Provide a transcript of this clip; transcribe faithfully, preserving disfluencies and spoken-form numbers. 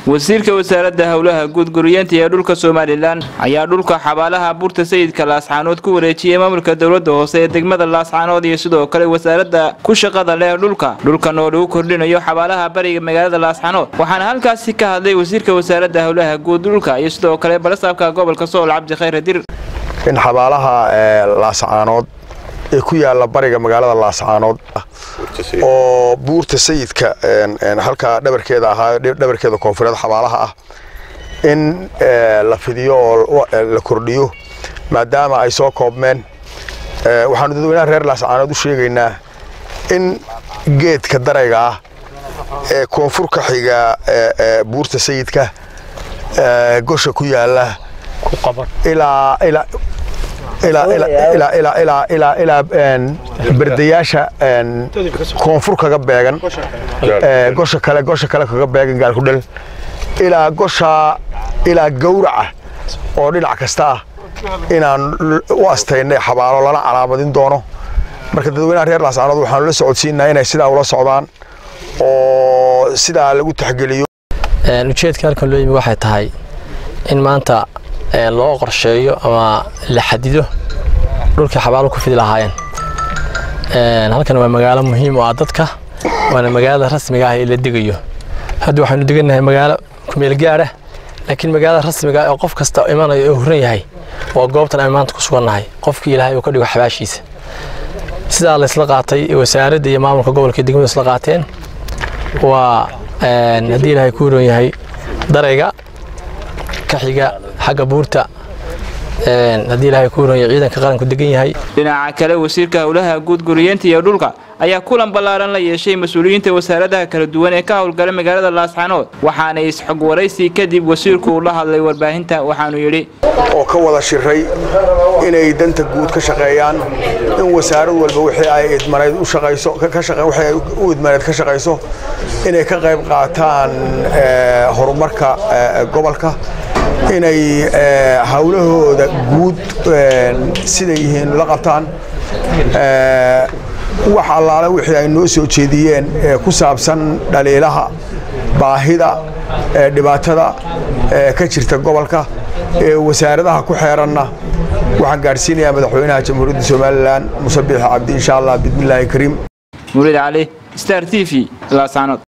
wasiirka wasaaradda hawlaha guud guriyanta ee dhulka Soomaaliland ayaa dhulka xabaalaha Buurta Sayidka Laascaanood ku wareejiyay maamulka dawladda hoose ee degmada Laascaanood iyo sidoo kale wasaaradda ku shaqada leh dhulka dhulka oo lagu kordhinayo xabaalaha bariga magaalada Laascaanood waxaana halkaas ka hadlay wasiirka wasaaradda hawlaha guud dhulka iyo sidoo kale barasaabka gobolka Sool Cabdi Khayr Dir in xabaalaha Laascaanood ee ku yaala bariga magaalada Laascaanood oo Buurta Sayidka een halka dhabarkeeda ahaa dhabarkeeda koonfureed xabaalaha ah in la fidiyo oo la kordhiyo maadaama ay soo koobmeen waxaan dadweynaha reer Laascaanood u sheegaynaa in geedka darayga ah ee koonfurka xiga Buurta Sayidka gosha ku yaala ku qaban ila ila ila ila ila ila ila ila ila een bardayasha een koonfur kaga beegan ee gosha kale gosha kale kaga beegan gaar ku dhal ila gosha ila gowraca oo dhinac kasta inaan u asteynay xabaalo lana calaamadin doono marka dadweynaha reer Laascaanood waxaan la socodsiinaa inay sidaa ula socdaan oo sidaa lagu taxgeliyo een ujeedka halkan loo yimi waxay tahay in maanta loo qorsheeyo ama la xadido dhulka xabaalo ku fidi lahaayeen een halkan waa magaalo muhiim ah dadka waana magaalada rasmiga ah ee la digayo hadda waxaanu diganahay magaalo ku meel gaar ah laakiin magaalada rasmiga ah oo qof kasta imaanayo oo horan yahay oo goobtan ay maanta ku suganahay qofkii Ilaahay uu ka dhigo xabaashiisa sida la isla qaatay wasaaradda iyo maamulka gobolka degmada isla qaateen waa een hadii Ilaahay ku roon yahay darayga ka xiga xagga buurta een hadii Ilaahay ku roon yahay ciidanka qaranku degan yahay dhinaca kale wasiirka hawlaha guud guriyanta iyo dhulka ayaa kulan balaaran la yeeshay mas'uuliyiinta wasaaradda kala duwan ee ka howlgala magaalada Laascaanood waxaana is xog waraysi kadib wasiirku la hadlay warbaahinta waxaanu yiri oo ka wada shiray inay danta guud ka shaqeeyaan in wasaarad walba wixii ay idmareed u shaqeyso ka shaqeey wixii u idmareed ka shaqeyso inay ka qayb qaataan horumarka gobolka inay hawlahooda guud sida yihiin la qabtaan waxa allaale wixii ay noo soo jeediyeen ku saabsan dhaliilaha baahida dhibaatada ka jirta gobolka ee wasaaradaha ku xeeranna waxaan gaarsiinayaa madaxweynaha jamhuuriyadda Soomaaliland Muuse Biixi Cabdi insha Allah bismillaahi kariim Murid Ali Star T V Laascaanood.